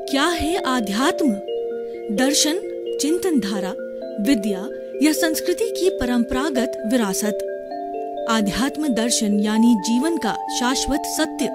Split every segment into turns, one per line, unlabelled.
क्या है आध्यात्म? दर्शन, चिंतन धारा, विद्या या संस्कृति की परंपरागत विरासत। आध्यात्म दर्शन यानी जीवन का शाश्वत सत्य।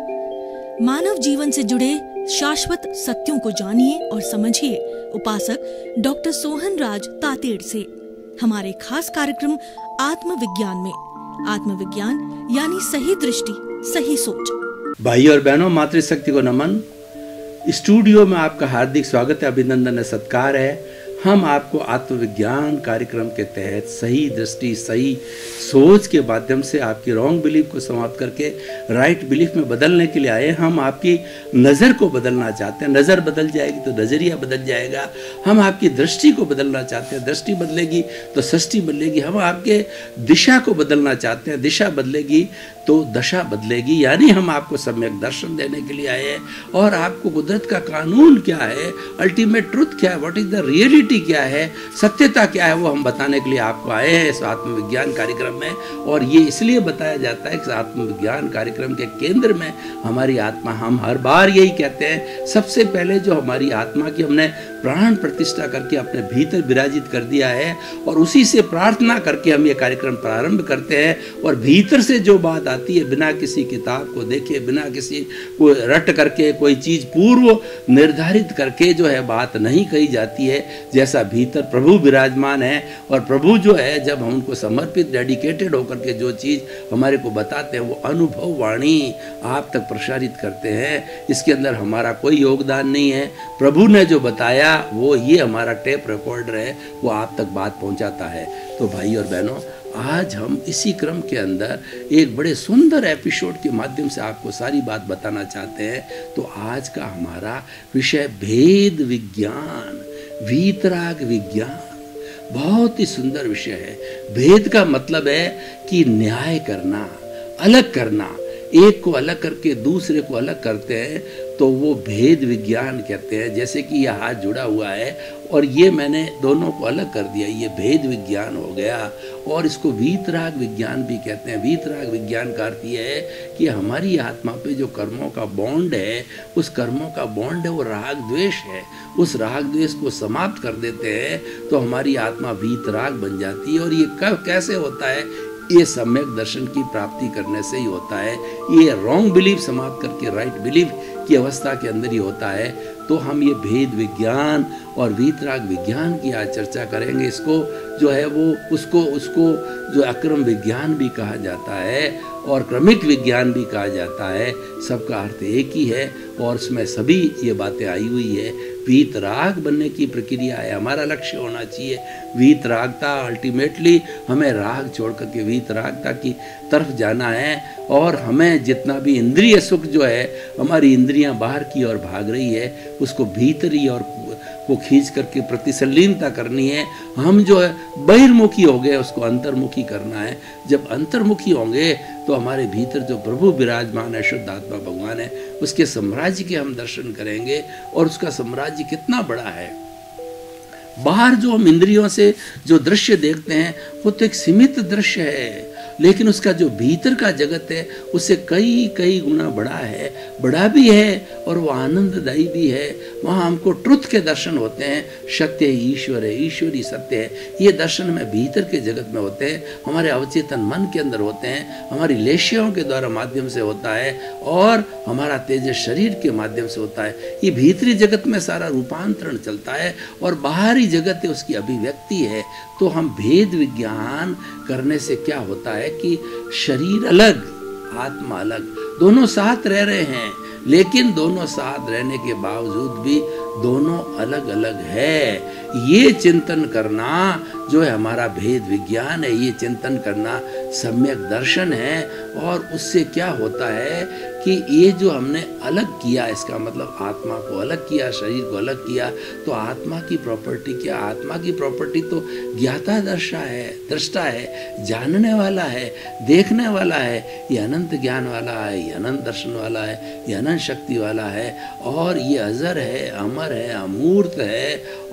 मानव जीवन से जुड़े शाश्वत सत्यों को जानिए और समझिए उपासक डॉक्टर सोहन राज तातेड़ से हमारे खास कार्यक्रम आत्मविज्ञान में। आत्मविज्ञान यानी सही दृष्टि, सही सोच।
भाई और बहनों, मातृशक्ति को नमन। स्टूडियो में आपका हार्दिक स्वागत है, अभिनंदन है, सत्कार है। हम आपको आत्मविज्ञान कार्यक्रम के तहत सही दृष्टि, सही सोच के माध्यम से आपकी रॉन्ग बिलीफ को समाप्त करके राइट बिलीफ में बदलने के लिए आए। हम आपकी नज़र को बदलना चाहते हैं। नज़र बदल जाएगी तो नज़रिया बदल जाएगा। हम आपकी दृष्टि को बदलना चाहते हैं। दृष्टि बदलेगी तो सृष्टि बदलेगी। हम आपके दिशा को बदलना चाहते हैं। दिशा बदलेगी तो दशा बदलेगी। यानी हम आपको सम्यक दर्शन देने के लिए आए हैं और आपको कुदरत का कानून क्या है, अल्टीमेट ट्रुथ क्या है, व्हाट इज द रियलिटी क्या है, सत्यता क्या है, वो हम बताने के लिए आपको आए हैं इस आत्मविज्ञान कार्यक्रम में। और ये इसलिए बताया जाता है कि आत्मविज्ञान कार्यक्रम के केंद्र में हमारी आत्मा। हम हर बार यही कहते हैं, सबसे पहले जो हमारी आत्मा की हमने प्राण प्रतिष्ठा करके अपने भीतर विराजित कर दिया है और उसी से प्रार्थना करके हम ये कार्यक्रम प्रारंभ करते हैं। और भीतर से जो बात आती है, बिना किसी किताब को देखे, बिना किसी को रट करके, कोई चीज़ पूर्व निर्धारित करके जो है बात नहीं कही जाती है। जैसा भीतर प्रभु विराजमान है और प्रभु जो है, जब हम उनको समर्पित, डेडिकेटेड होकर के जो चीज़ हमारे को बताते हैं, वो अनुभव वाणी आप तक प्रसारित करते हैं। इसके अंदर हमारा कोई योगदान नहीं है। प्रभु ने जो बताया वो ये हमारा टेप रिकॉर्डर है, वो आप तक बात पहुंचाता है। तो भाई और बहनों, आज हम इसी क्रम के अंदर एक बड़े सुंदर एपिसोड के माध्यम से आपको सारी बात बताना चाहते हैं। तो आज का हमारा विषय भेद विज्ञान, वीतराग विज्ञान। बहुत ही सुंदर विषय है। भेद का मतलब है कि न्याय करना, अलग करना। एक को अलग करके दूसरे को अलग करते हैं तो वो भेद विज्ञान कहते हैं। जैसे कि यह हाथ जुड़ा हुआ है और ये मैंने दोनों को अलग कर दिया, ये भेद विज्ञान हो गया। और इसको वीतराग विज्ञान भी कहते हैं। वीतराग विज्ञान का अर्थ ये है कि हमारी आत्मा पे जो कर्मों का बॉन्ड है, उस कर्मों का बॉन्ड है वो राग द्वेष है। उस राग द्वेष को समाप्त कर देते हैं तो हमारी आत्मा वीतराग बन जाती है। और ये कब कैसे होता है? ये सम्यक दर्शन की प्राप्ति करने से ही होता है। ये रॉन्ग बिलीफ समाप्त करके राइट बिलीफ की अवस्था के अंदर ही होता है। तो हम ये भेद विज्ञान और वीतराग विज्ञान की आज चर्चा करेंगे। इसको जो है वो उसको जो अक्रम विज्ञान भी कहा जाता है और क्रमिक विज्ञान भी कहा जाता है। सबका अर्थ एक ही है और इसमें सभी ये बातें आई हुई है। वीतराग बनने की प्रक्रिया है, हमारा लक्ष्य होना चाहिए वीतरागता। अल्टीमेटली हमें राग छोड़ करके वीतरागता की तरफ जाना है। और हमें जितना भी इंद्रिय सुख जो है, हमारी इंद्रियां बाहर की ओर भाग रही है, उसको भीतरी और को खींच करके प्रतिसलीनता करनी है। हम जो है बहिर्मुखी हो गए, उसको अंतर्मुखी करना है। जब अंतर्मुखी होंगे तो हमारे भीतर जो प्रभु विराजमान है, शुद्ध आत्मा भगवान है, उसके साम्राज्य के हम दर्शन करेंगे। और उसका साम्राज्य कितना बड़ा है। बाहर जो हम इंद्रियों से जो दृश्य देखते हैं वो तो एक सीमित दृश्य है, लेकिन उसका जो भीतर का जगत है उससे कई कई गुना बड़ा है, बड़ा भी है और वो आनंददायी भी है। वहाँ हमको ट्रुथ के दर्शन होते हैं। सत्य ही ईश्वर है, ईश्वर ही सत्य है। ये दर्शन में भीतर के जगत में होते हैं, हमारे अवचेतन मन के अंदर होते हैं, हमारी लेशियों के द्वारा माध्यम से होता है और हमारा तेजस शरीर के माध्यम से होता है। ये भीतरी जगत में सारा रूपांतरण चलता है और बाहरी जगत है उसकी अभिव्यक्ति है। तो हम भेद विज्ञान करने से क्या होता है कि शरीर अलग, आत्मा अलग, दोनों साथ रह रहे हैं, लेकिन दोनों साथ रहने के बावजूद भी दोनों अलग अलग है। ये चिंतन करना जो है हमारा भेद विज्ञान है। ये चिंतन करना सम्यक दर्शन है। और उससे क्या होता है कि ये जो हमने अलग किया, इसका मतलब आत्मा को अलग किया, शरीर को अलग किया, तो आत्मा की प्रॉपर्टी क्या? आत्मा की प्रॉपर्टी तो ज्ञाता दृष्टा है, जानने वाला है, देखने वाला है। ये अनंत ज्ञान वाला है, ये अनंत दर्शन वाला है, ये अनंत शक्ति वाला है और ये अजर है, अमर है, अमूर्त है और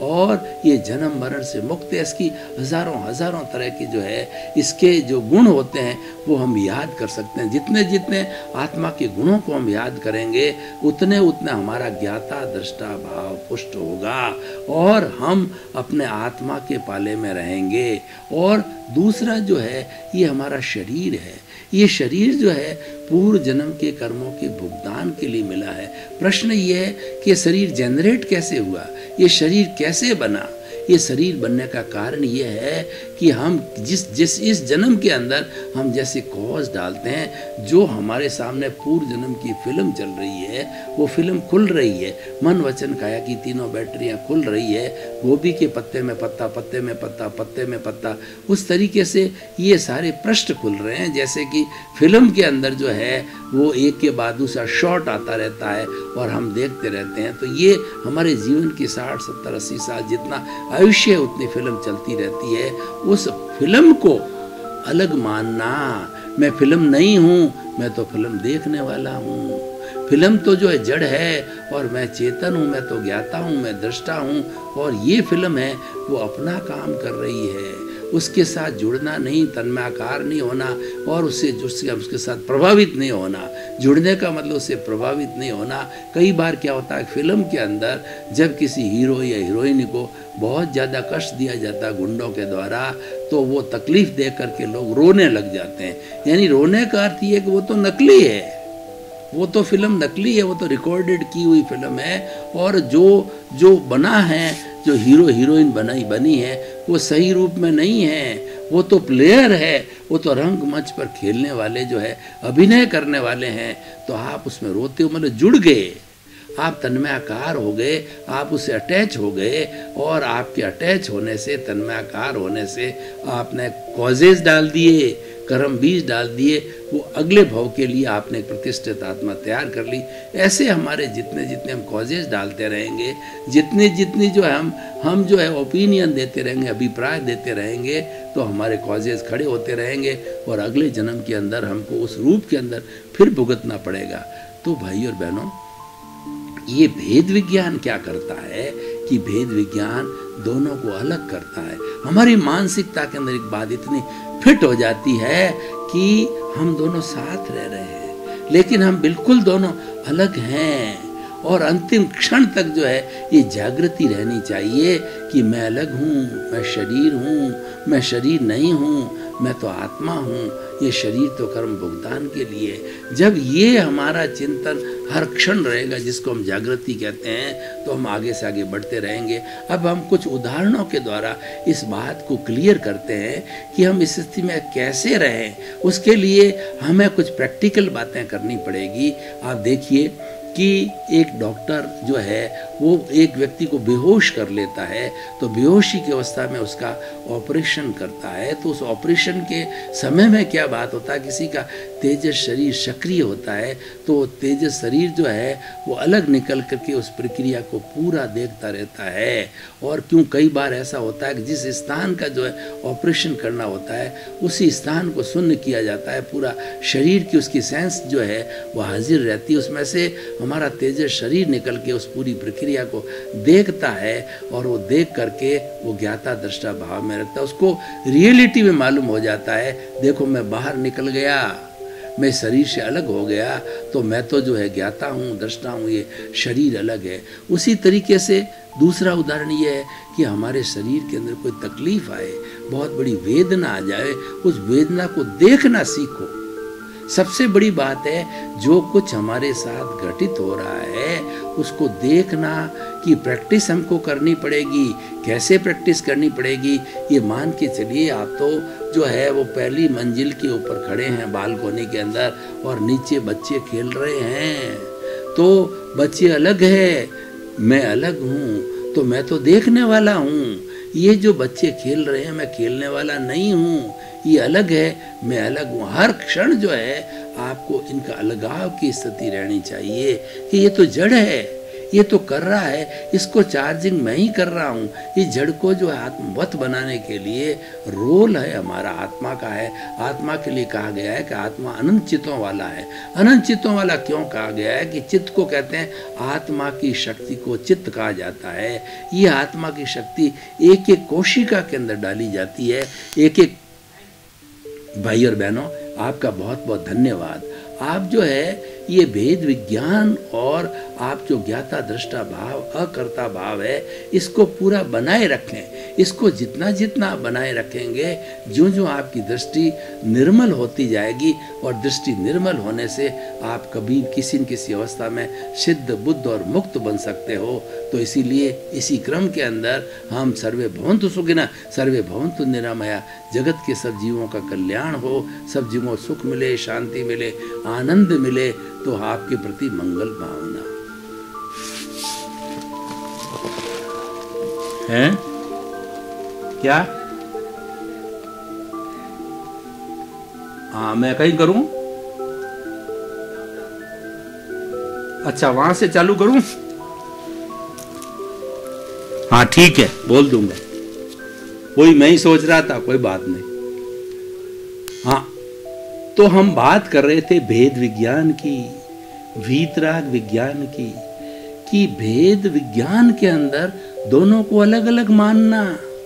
ये जन्म मरण से मुक्त है। इसकी हजारों हजारों तरह की जो है इसके जो गुण होते हैं वो हम याद कर सकते हैं। जितने जितने आत्मा के गुणों को हम याद करेंगे उतने उतने हमारा ज्ञाता दृष्टा भाव पुष्ट होगा और हम अपने आत्मा के पाले में रहेंगे। और दूसरा जो है ये हमारा शरीर है। ये शरीर जो है पूर्व जन्म के कर्मों के भुगतान के लिए मिला है। प्रश्न ये है कि शरीर जनरेट कैसे हुआ, ये शरीर कैसे बना। ये शरीर बनने का कारण ये है कि हम जिस इस जन्म के अंदर हम जैसे कॉज डालते हैं, जो हमारे सामने पूर्व जन्म की फिल्म चल रही है वो फिल्म खुल रही है। मन वचन काया की तीनों बैटरियां खुल रही है। गोभी के पत्ते में पत्ता, पत्ते में पत्ता, पत्ते में पत्ता, उस तरीके से ये सारे पृष्ठ खुल रहे हैं। जैसे कि फिल्म के अंदर जो है वो एक के बाद दूसरा शॉट आता रहता है और हम देखते रहते हैं। तो ये हमारे जीवन की 60, 70, 80 साल जितना आयुष्य है उतनी फिल्म चलती रहती है। उस फिल्म को अलग मानना, मैं फिल्म नहीं हूँ, मैं तो फिल्म देखने वाला हूँ। फिल्म तो जो है जड़ है और मैं चेतन हूँ, मैं तो ज्ञाता हूँ, मैं दृष्टा हूँ। और ये फिल्म है वो अपना काम कर रही है, उसके साथ जुड़ना नहीं, तन्मयाकार नहीं होना और उसके साथ प्रभावित नहीं होना। जुड़ने का मतलब उससे प्रभावित नहीं होना। कई बार क्या होता है फिल्म के अंदर जब किसी हीरो या हीरोइन को बहुत ज़्यादा कष्ट दिया जाता है गुंडों के द्वारा, तो वो तकलीफ दे करके लोग रोने लग जाते हैं। यानी रोने का अर्थ ये कि वो तो नकली है, वो तो फिल्म नकली है, वो तो रिकॉर्डेड की हुई फिल्म है। और जो बना है, जो हीरो हीरोइन बनी है वो सही रूप में नहीं है, वो तो प्लेयर है, वो तो रंग मंच पर खेलने वाले जो है अभिनय करने वाले हैं। तो आप उसमें रोते हो, मतलब जुड़ गए, आप तन्मयाकार हो गए, आप उससे अटैच हो गए। और आपके अटैच होने से, तन्मयाकार होने से आपने कॉजेज डाल दिए, कर्म बीज डाल दिए, वो अगले भाव के लिए आपने प्रतिष्ठित आत्मा तैयार कर ली। ऐसे हमारे जितने जितने हम कॉजेज डालते रहेंगे, जितनी जो है हम जो है ओपिनियन देते रहेंगे, अभिप्राय देते रहेंगे, तो हमारे कॉजेज खड़े होते रहेंगे और अगले जन्म के अंदर हमको उस रूप के अंदर फिर भुगतना पड़ेगा। तो भाई और बहनों, ये भेद विज्ञान क्या करता है कि भेद विज्ञान दोनों को अलग करता है। हमारी मानसिकता के अंदर एक बात इतनी फिट हो जाती है कि हम दोनों साथ रह रहे हैं, लेकिन हम बिल्कुल दोनों अलग हैं। और अंतिम क्षण तक जो है ये जागृति रहनी चाहिए कि मैं अलग हूँ, मैं शरीर हूँ, मैं शरीर नहीं हूँ, मैं तो आत्मा हूँ, ये शरीर तो कर्म भुगतान के लिए। जब ये हमारा चिंतन हर क्षण रहेगा, जिसको हम जागृति कहते हैं, तो हम आगे से आगे बढ़ते रहेंगे। अब हम कुछ उदाहरणों के द्वारा इस बात को क्लियर करते हैं कि हम इस स्थिति में कैसे रहें। उसके लिए हमें कुछ प्रैक्टिकल बातें करनी पड़ेगी। आप देखिए कि एक डॉक्टर जो है वो एक व्यक्ति को बेहोश कर लेता है, तो बेहोशी की अवस्था में उसका ऑपरेशन करता है। तो उस ऑपरेशन के समय में क्या बात होता है, किसी का तेजस शरीर सक्रिय होता है, तो तेजस शरीर जो है वो अलग निकल करके उस प्रक्रिया को पूरा देखता रहता है। और क्यों कई बार ऐसा होता है कि जिस स्थान का जो है ऑपरेशन करना होता है उसी स्थान को शून्य किया जाता है, पूरा शरीर की उसकी सेंस जो है वो हाजिर रहती है, उसमें से हमारा तेजस शरीर निकल के उस पूरी प्रक्रिया को देखता है और वो देख करके वो ज्ञाता दृष्टा भाव में रखता है। उसको रियलिटी में मालूम हो जाता है, देखो मैं बाहर निकल गया, मैं शरीर से अलग हो गया, तो मैं तो जो है ज्ञाता हूँ, दृष्टा हूँ, ये शरीर अलग है। उसी तरीके से दूसरा उदाहरण ये है कि हमारे शरीर के अंदर कोई तकलीफ आए, बहुत बड़ी वेदना आ जाए, उस वेदना को देखना सीखो। सबसे बड़ी बात है जो कुछ हमारे साथ घटित हो रहा है उसको देखना की प्रैक्टिस हमको करनी पड़ेगी। कैसे प्रैक्टिस करनी पड़ेगी, ये मान के चलिए आप तो जो है वो पहली मंजिल के ऊपर खड़े हैं बालकोनी के अंदर और नीचे बच्चे खेल रहे हैं, तो बच्चे अलग है, मैं अलग हूँ, तो मैं तो देखने वाला हूँ। ये जो बच्चे खेल रहे हैं मैं खेलने वाला नहीं हूँ, ये अलग है, मैं अलग हूँ। हर क्षण जो है आपको इनका अलगाव की स्थिति रहनी चाहिए कि ये तो जड़ है, ये तो कर रहा है, इसको चार्जिंग मैं ही कर रहा हूँ। इस जड़ को जो है आत्मवत बनाने के लिए रोल है हमारा, आत्मा का है। आत्मा के लिए कहा गया है कि आत्मा अनंत चित्तों वाला है। अनंत चित्तों वाला क्यों कहा गया है? कि चित्त को कहते हैं, आत्मा की शक्ति को चित्त कहा जाता है। ये आत्मा की शक्ति एक एक कोशिका के अंदर डाली जाती है। एक एक भाई और बहनों, आपका बहुत बहुत धन्यवाद। आप जो है ये भेद विज्ञान और आप जो ज्ञाता दृष्टा भाव, अकर्ता भाव है, इसको पूरा बनाए रखें। इसको जितना जितना बनाए रखेंगे, जो जो आपकी दृष्टि निर्मल होती जाएगी, और दृष्टि निर्मल होने से आप कभी किसी न किसी अवस्था में सिद्ध, बुद्ध और मुक्त बन सकते हो। तो इसीलिए इसी क्रम के अंदर हम सर्वे भवन्तु सुखिनः, सर्वे भवन्तु निरामया, जगत के सब जीवों का कल्याण हो, सब जीवों को सुख मिले, शांति मिले, आनंद मिले, तो आपके प्रति मंगल भावना है। क्या मैं कहीं करूं? अच्छा, वहां से चालू करूं? हाँ ठीक है, बोल दूंगा। वही मैं ही सोच रहा था, कोई बात नहीं। हाँ, तो हम बात कर रहे थे भेद विज्ञान की, वीतराग विज्ञान की, कि भेद विज्ञान के अंदर दोनों को अलग अलग मानना।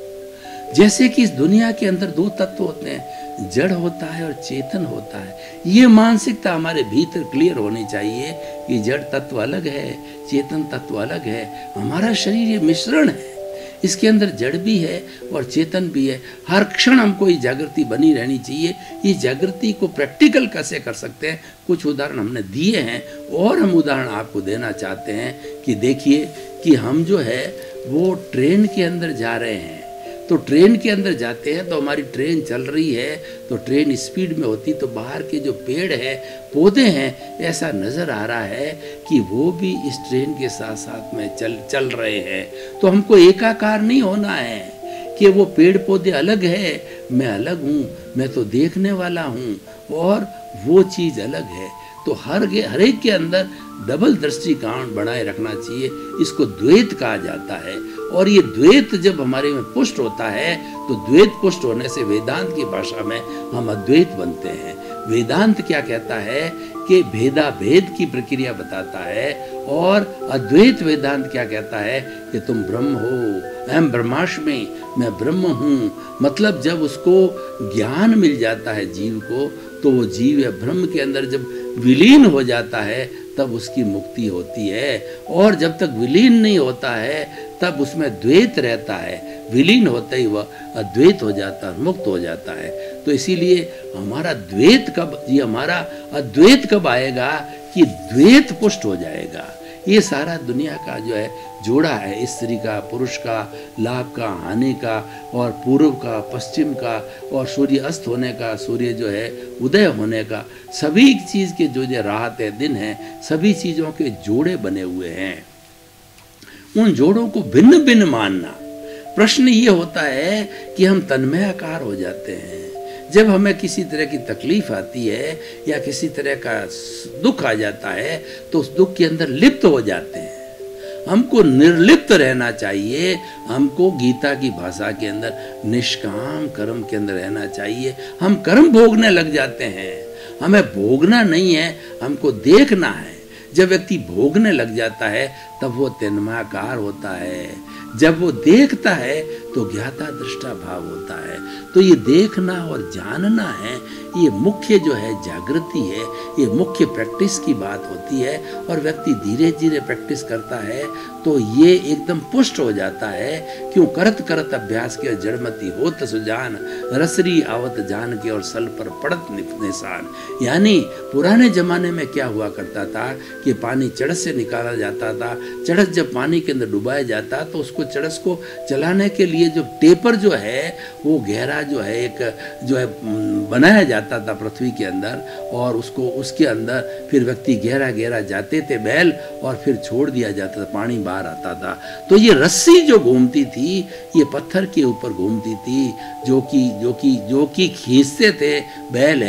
जैसे कि इस दुनिया के अंदर दो तत्व होते हैं, जड़ होता है और चेतन होता है। ये मानसिकता हमारे भीतर क्लियर होनी चाहिए कि जड़ तत्व अलग है, चेतन तत्व अलग है। हमारा शरीर ये मिश्रण है, इसके अंदर जड़ भी है और चेतन भी है। हर क्षण हमको ये जागृति बनी रहनी चाहिए। ये जागृति को प्रैक्टिकल कैसे कर सकते हैं, कुछ उदाहरण हमने दिए हैं, और हम उदाहरण आपको देना चाहते हैं कि देखिए कि हम जो है वो ट्रेन के अंदर जा रहे हैं। तो ट्रेन के अंदर जाते हैं तो हमारी ट्रेन चल रही है, तो ट्रेन स्पीड में होती, तो बाहर के जो पेड़ है, पौधे हैं, ऐसा नज़र आ रहा है कि वो भी इस ट्रेन के साथ साथ में चल रहे हैं। तो हमको एकाकार नहीं होना है कि वो पेड़ पौधे अलग है, मैं अलग हूँ, मैं तो देखने वाला हूँ, और वो चीज़ अलग है। तो हर एक के अंदर डबल दृष्टिकोण बनाए रखना चाहिए। इसको द्वैत कहा जाता है। और ये द्वैत जब हमारे में पुष्ट होता है, तो द्वैत पुष्ट होने से वेदांत की भाषा में हम अद्वैत बनते हैं। वेदांत क्या कहता है कि भेदा भेद की प्रक्रिया बताता है, और अद्वैत वेदांत क्या कहता है कि तुम ब्रह्म हो, अहम ब्रह्मास्मि, मैं ब्रह्म हूँ। मतलब जब उसको ज्ञान मिल जाता है जीव को, तो वो जीव या ब्रह्म के अंदर जब विलीन हो जाता है, तब उसकी मुक्ति होती है। और जब तक विलीन नहीं होता है, तब उसमें द्वैत रहता है। विलीन होते ही वह अद्वैत हो जाता है, मुक्त हो जाता है। तो इसीलिए हमारा द्वैत कब, ये हमारा अद्वैत कब आएगा कि द्वैत पुष्ट हो जाएगा। ये सारा दुनिया का जो है जोड़ा है, स्त्री का, पुरुष का, लाभ का, हानि का, और पूर्व का, पश्चिम का, और सूर्य अस्त होने का, सूर्य जो है उदय होने का, सभी चीज़ के जो रात है, दिन है, सभी चीज़ों के जोड़े बने हुए हैं। उन जोड़ों को भिन्न भिन्न मानना। प्रश्न ये होता है कि हम तन्मयाकार हो जाते हैं जब हमें किसी तरह की तकलीफ आती है या किसी तरह का दुख आ जाता है, तो उस दुख के अंदर लिप्त हो जाते हैं। हमको निर्लिप्त रहना चाहिए। हमको गीता की भाषा के अंदर निष्काम कर्म के अंदर रहना चाहिए। हम कर्म भोगने लग जाते हैं, हमें भोगना नहीं है, हमको देखना है। जब व्यक्ति भोगने लग जाता है, तब वो तन्मयाकार होता है। जब वो देखता है तो ज्ञाता दृष्टा भाव होता है। तो ये देखना और जानना है, ये मुख्य जो है जागृति है, ये मुख्य प्रैक्टिस की बात होती है। और व्यक्ति धीरे धीरे प्रैक्टिस करता है तो ये एकदम पुष्ट हो जाता है। क्यों? करत करत अभ्यास के जड़मती होत सुजान, रसरी आवत जान के और सल पर पड़त निशान। यानी पुराने जमाने में क्या हुआ करता था कि पानी चड़स से निकाला जाता था। चड़स जब पानी के अंदर डुबाया जाता तो उसको चड़स को चलाने के लिए जो टेपर जो है वो गहरा जो है एक जो है बनाया जाता था पृथ्वी के अंदर, और उसको उसके अंदर फिर व्यक्ति गहरा गहरा जाते थे बैल, और फिर छोड़ दिया जाता था, पानी बाहर आता था। तो ये रस्सी जो घूमती थी, ये पत्थर के ऊपर घूमती थी, जो कि खींचते थे बैल है,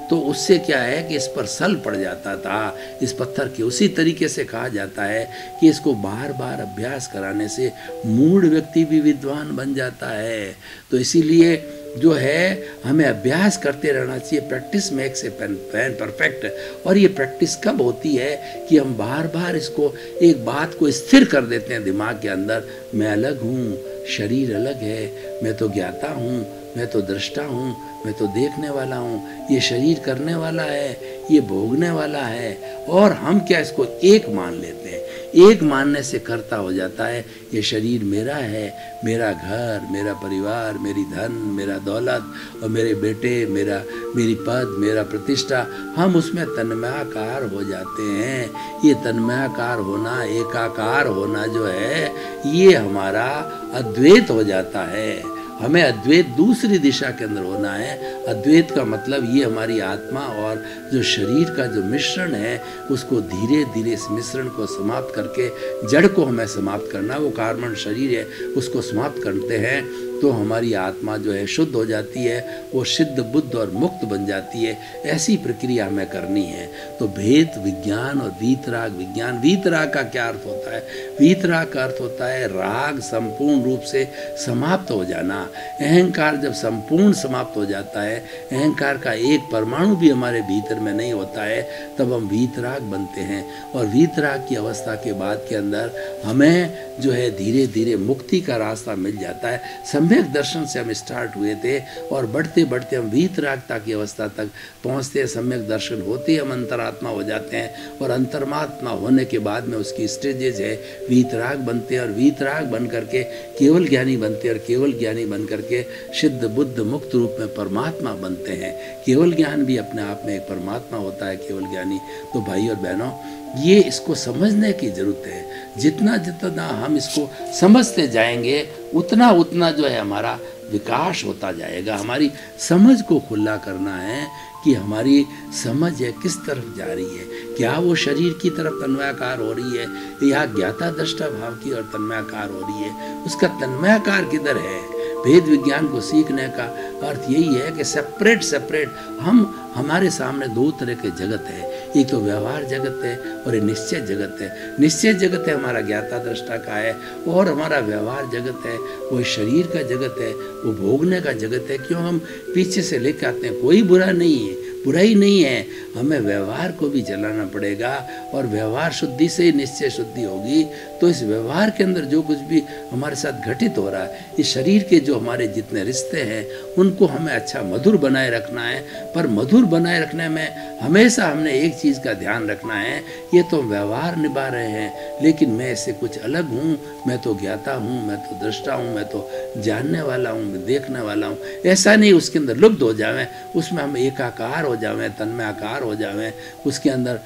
तो उससे क्या है कि इस पर सल पड़ जाता था, इस पत्थर के। उसी तरीके से कहा जाता है कि इसको बार बार अभ्यास कराने से मूढ़ व्यक्ति भी विद्वान बन जाता है। तो इसीलिए जो है हमें अभ्यास करते रहना चाहिए। Practice makes a man perfect. और ये प्रैक्टिस कब होती है कि हम बार बार इसको, एक बात को स्थिर कर देते हैं दिमाग के अंदर, मैं अलग हूँ, शरीर अलग है, मैं तो ज्ञाता हूँ, मैं तो दृष्टा हूँ, मैं तो देखने वाला हूँ, ये शरीर करने वाला है, ये भोगने वाला है। और हम क्या इसको एक मान लेते हैं। एक मानने से कर्ता हो जाता है, ये शरीर मेरा है, मेरा घर, मेरा परिवार, मेरी धन, मेरा दौलत और मेरे बेटे, मेरी पद, मेरा प्रतिष्ठा। हम उसमें तन्मयाकार हो जाते हैं। ये तन्मयाकार होना, एकाकार होना जो है, ये हमारा अद्वैत हो जाता है। हमें अद्वैत दूसरी दिशा के अंदर होना है। अद्वैत का मतलब ये हमारी आत्मा और जो शरीर का जो मिश्रण है, उसको धीरे धीरे इस मिश्रण को समाप्त करके, जड़ को हमें समाप्त करना, वो कार्बन शरीर है, उसको समाप्त करते हैं तो हमारी आत्मा जो है शुद्ध हो जाती है, वो सिद्ध बुद्ध और मुक्त बन जाती है। ऐसी प्रक्रिया हमें करनी है। तो भेद विज्ञान और वीतराग विज्ञान। वीतराग का क्या अर्थ होता है? वीतराग का अर्थ होता है राग संपूर्ण रूप से समाप्त हो जाना। अहंकार जब संपूर्ण समाप्त हो जाता है, अहंकार का एक परमाणु भी हमारे भीतर में नहीं होता है, तब हम वीतराग बनते हैं। और वीतराग की अवस्था के बाद के अंदर हमें जो है धीरे धीरे मुक्ति का रास्ता मिल जाता है। सम्यक दर्शन से हम स्टार्ट हुए थे और बढ़ते बढ़ते हम वीतरागता की अवस्था तक पहुंचते हैं। सम्यक दर्शन होते ही हम अंतरात्मा हो जाते हैं और अंतर्मात्मा होने के बाद में उसकी स्टेजेज है, वीतराग बनते हैं और वीतराग बन करके केवल ज्ञानी बनते हैं और केवल ज्ञानी बन करके सिद्ध बुद्ध मुक्त रूप में परमात्मा बनते हैं। केवल ज्ञान भी अपने आप में एक परमात्मा होता है, केवल ज्ञानी। तो भाई और बहनों, ये इसको समझने की जरूरत है। जितना जितना हम इसको समझते जाएंगे, उतना उतना जो है हमारा विकास होता जाएगा। हमारी समझ को खुला करना है कि हमारी समझ है किस तरफ जा रही है। क्या वो शरीर की तरफ तन्मयाकार हो रही है या ज्ञाता दृष्टा भाव की और तन्मयाकार हो रही है? उसका तन्मयाकार किधर है? भेद विज्ञान को सीखने का अर्थ यही है कि सेपरेट हमारे सामने दो तरह के जगत है। एक तो व्यवहार जगत है और एक निश्चय जगत है। निश्चय जगत है हमारा ज्ञाता दृष्टा का है, और हमारा व्यवहार जगत है वो शरीर का जगत है, वो भोगने का जगत है। क्यों हम पीछे से लेकर आते हैं? कोई बुरा नहीं है, बुराई नहीं है, हमें व्यवहार को भी चलाना पड़ेगा और व्यवहार शुद्धि से ही निश्चय शुद्धि होगी। तो इस व्यवहार के अंदर जो कुछ भी हमारे साथ घटित हो रहा है, इस शरीर के जो हमारे जितने रिश्ते हैं उनको हमें अच्छा मधुर बनाए रखना है। पर मधुर बनाए रखने में हमेशा हमने एक चीज़ का ध्यान रखना है, ये तो व्यवहार निभा रहे हैं लेकिन मैं इससे कुछ अलग हूँ, मैं तो ज्ञाता हूँ, मैं तो दृष्टा हूँ, मैं तो जानने वाला हूँ, मैं देखने वाला हूँ। ऐसा नहीं उसके अंदर लुप्त हो जाएं, उसमें हम एकाकार हो जाएं, तन्मयाकार हो जाएं, उसके अंदर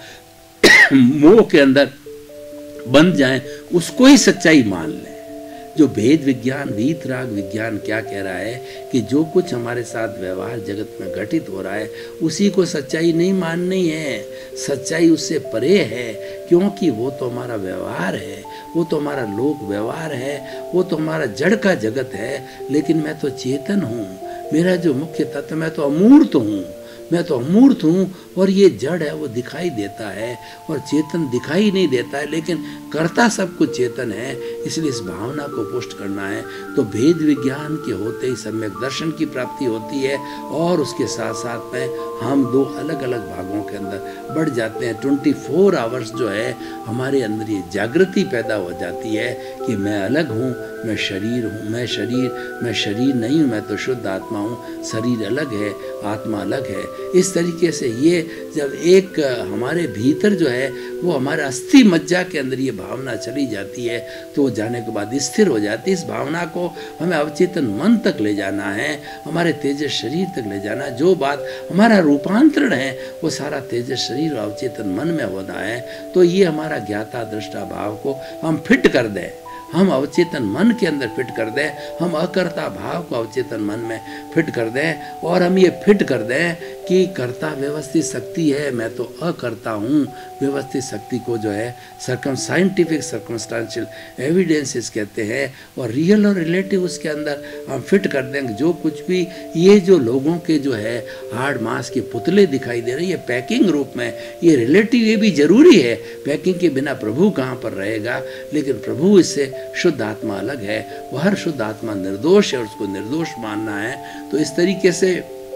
मोह के अंदर बंध जाएं, उसको ही सच्चाई मान लें। जो भेद विज्ञान, वीतराग विज्ञान क्या कह रहा है कि जो कुछ हमारे साथ व्यवहार जगत में घटित हो रहा है उसी को सच्चाई नहीं माननी है। सच्चाई उससे परे है, क्योंकि वो तो हमारा व्यवहार है, वो तो हमारा लोक व्यवहार है, वो तो हमारा जड़ का जगत है। लेकिन मैं तो चेतन हूँ, मेरा जो मुख्य तत्व, मैं तो अमूर्त हूँ, मैं तो अमूर्त हूँ और ये जड़ है वो दिखाई देता है और चेतन दिखाई नहीं देता है, लेकिन करता सब कुछ चेतन है। इसलिए इस भावना को पुष्ट करना है। तो भेद विज्ञान के होते ही सम्यक दर्शन की प्राप्ति होती है और उसके साथ साथ में हम दो अलग अलग भागों के अंदर बढ़ जाते हैं। 24 आवर्स जो है हमारे अंदर ये जागृति पैदा हो जाती है कि मैं अलग हूँ, मैं शरीर हूँ, मैं शरीर नहीं हूँ, मैं तो शुद्ध आत्मा हूँ। शरीर अलग है, आत्मा अलग है। इस तरीके से ये जब एक हमारे भीतर जो है वो हमारे अस्थि मज्जा के अंदर ये भावना चली जाती है तो जाने के बाद स्थिर हो जाती है। इस भावना को हमें अवचेतन मन तक ले जाना है, हमारे तेजस शरीर तक ले जाना है। जो बात हमारा रूपांतरण है वो सारा तेजस शरीर और अवचेतन मन में होना है। तो ये हमारा ज्ञाता दृष्टा भाव को हम फिट कर दें, हम अवचेतन मन के अंदर फिट कर दें, हम अकर्ता भाव को अवचेतन मन में फिट कर दें और हम ये फिट कर दें कि कर्ता व्यवस्थित शक्ति है, मैं तो अकर्ता हूँ। व्यवस्थित शक्ति को जो है साइंटिफिक सर्कमस्टांशियल एविडेंसेस कहते हैं, और रियल और रिलेटिव उसके अंदर हम फिट कर देंगे। जो कुछ भी ये जो लोगों के जो है हार्ड मास के पुतले दिखाई दे रहे हैं, ये पैकिंग रूप में, ये रिलेटिव, ये भी जरूरी है। पैकिंग के बिना प्रभु कहाँ पर रहेगा। लेकिन प्रभु इससे शुद्ध आत्मा अलग है, वह हर शुद्ध आत्मा निर्दोष है और उसको निर्दोष मानना है। तो इस तरीके से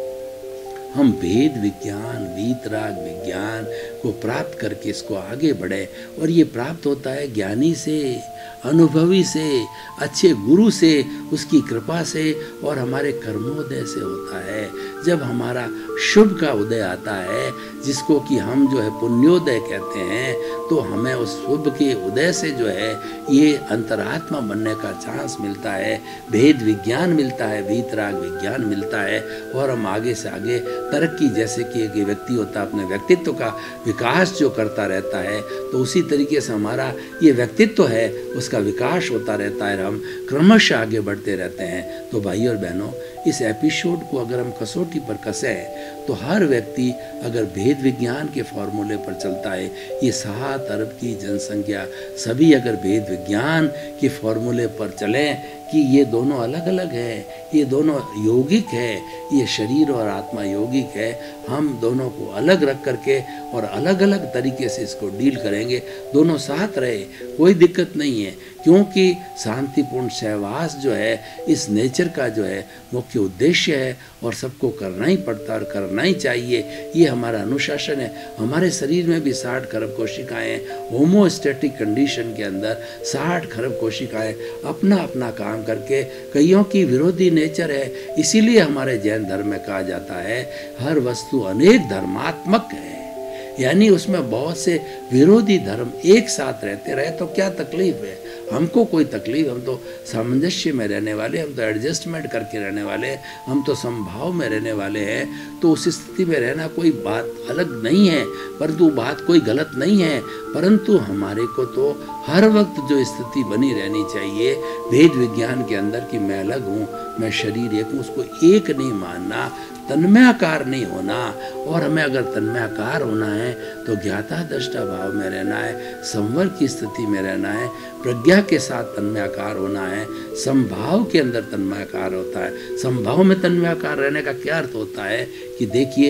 हम वेद विज्ञान, वीतराग विज्ञान को प्राप्त करके इसको आगे बढ़े। और ये प्राप्त होता है ज्ञानी से, अनुभवी से, अच्छे गुरु से, उसकी कृपा से और हमारे कर्मोदय से होता है। जब हमारा शुभ का उदय आता है, जिसको कि हम जो है पुण्योदय कहते हैं, तो हमें उस शुभ के उदय से जो है ये अंतरात्मा बनने का चांस मिलता है, भेद विज्ञान मिलता है, वीतराग विज्ञान मिलता है, और हम आगे से आगे तरक्की, जैसे कि एक व्यक्ति होता है अपने व्यक्तित्व का विकास जो करता रहता है, तो उसी तरीके से हमारा ये व्यक्तित्व है उसका विकास होता रहता है, हम क्रमशः आगे बढ़ते रहते हैं। तो भाई और बहनों, इस एपिसोड को अगर हम कसौटी पर कसें तो हर व्यक्ति अगर भेद विज्ञान के फॉर्मूले पर चलता है, ये 7 अरब की जनसंख्या सभी अगर भेद विज्ञान के फॉर्मूले पर चलें कि ये दोनों अलग अलग है, ये दोनों यौगिक है, ये शरीर और आत्मा यौगिक है, हम दोनों को अलग रख करके और अलग अलग तरीके से इसको डील करेंगे, दोनों साथ रहे, कोई दिक्कत नहीं है। क्योंकि शांतिपूर्ण सहवास जो है इस नेचर का जो है मुख्य उद्देश्य है, और सबको करना ही पड़ता और करना ही चाहिए। ये हमारा अनुशासन है। हमारे शरीर में भी 60 खरब कोशिकाएं, होमोस्टैटिक कंडीशन के अंदर 60 खरब कोशिकाएं अपना अपना काम करके, कईयों की विरोधी नेचर है। इसीलिए हमारे जैन धर्म में कहा जाता है हर वस्तु अनेक धर्मात्मक है, यानी उसमें बहुत से विरोधी धर्म एक साथ रहते रहे तो क्या तकलीफ है। हमको कोई तकलीफ, हम तो सामंजस्य में रहने वाले, हम तो एडजस्टमेंट करके रहने वाले, हम तो समभाव में रहने वाले हैं। तो उस स्थिति में रहना कोई बात अलग नहीं है, परंतु बात कोई गलत नहीं है, परंतु हमारे को तो हर वक्त जो स्थिति बनी रहनी चाहिए भेद विज्ञान के अंदर कि मैं अलग हूँ, मैं शरीर एक हूँ, उसको एक नहीं मानना, तन्मयाकार नहीं होना। और हमें अगर तन्मयाकार होना है तो ज्ञाता दृष्टा भाव में रहना है, संवर की स्थिति में रहना है, प्रज्ञा के साथ तन्मयाकार होना है, संभाव के अंदर तन्मयाकार होता है। संभाव में तन्मयाकार रहने का क्या अर्थ होता है कि देखिए,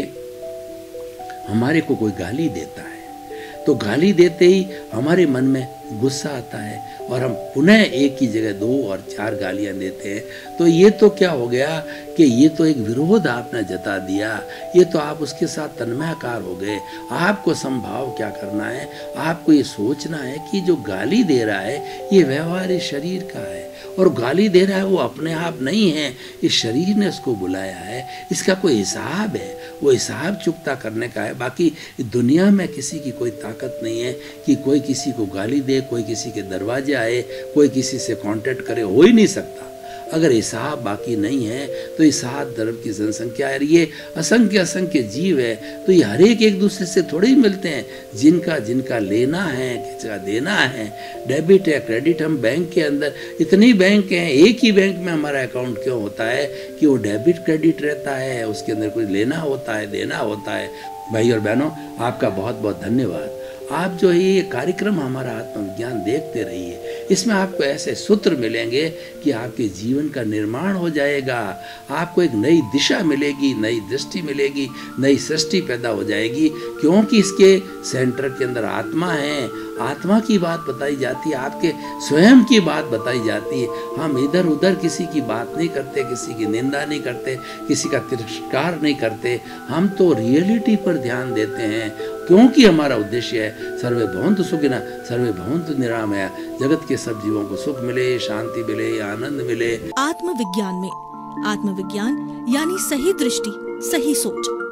हमारे को कोई गाली देता है तो गाली देते ही हमारे मन में गुस्सा आता है और हम पुनः एक ही जगह 2 और 4 गालियां देते हैं। तो ये तो क्या हो गया कि ये तो एक विरोध आपने जता दिया, ये तो आप उसके साथ तन्मयाकार हो गए। आपको संभाव क्या करना है, आपको ये सोचना है कि जो गाली दे रहा है ये व्यवहार इस शरीर का है, और गाली दे रहा है वो अपने आप नहीं है, इस शरीर ने उसको बुलाया है, इसका कोई हिसाब है, वो हिसाब चुकता करने का है। बाकी दुनिया में किसी की कोई ताकत नहीं है कि कोई किसी को गाली दे, कोई किसी के दरवाजे आए, कोई किसी से कांटेक्ट करे, हो ही नहीं सकता। अगर हिसाब बाकी नहीं है तो ये 7 धर्म की जनसंख्या है, ये असंख्य असंख्य जीव है, तो ये हर एक दूसरे से थोड़े ही मिलते हैं। जिनका जिनका लेना है, किसका देना है, डेबिट है, क्रेडिट। हम बैंक के अंदर इतनी बैंक हैं, एक ही बैंक में हमारा अकाउंट क्यों होता है कि वो डेबिट क्रेडिट रहता है, उसके अंदर कुछ लेना होता है, देना होता है। भाई और बहनों, आपका बहुत बहुत धन्यवाद। आप जो है ये कार्यक्रम हमारा आत्मविज्ञान देखते रहिए, इसमें आपको ऐसे सूत्र मिलेंगे कि आपके जीवन का निर्माण हो जाएगा, आपको एक नई दिशा मिलेगी, नई दृष्टि मिलेगी, नई सृष्टि पैदा हो जाएगी। क्योंकि इसके सेंटर के अंदर आत्मा है, आत्मा की बात बताई जाती है, आपके स्वयं की बात बताई जाती है। हम इधर उधर किसी की बात नहीं करते, किसी की निंदा नहीं करते, किसी का तिरस्कार नहीं करते, हम तो रियलिटी पर ध्यान देते हैं। क्योंकि हमारा उद्देश्य है सर्वे भवन्तु सुखिनः सर्वे भवन्तु निरामया, जगत के सब जीवों को सुख मिले, शांति मिले, आनंद मिले।
आत्मविज्ञान में आत्मविज्ञान यानी सही दृष्टि, सही सोच।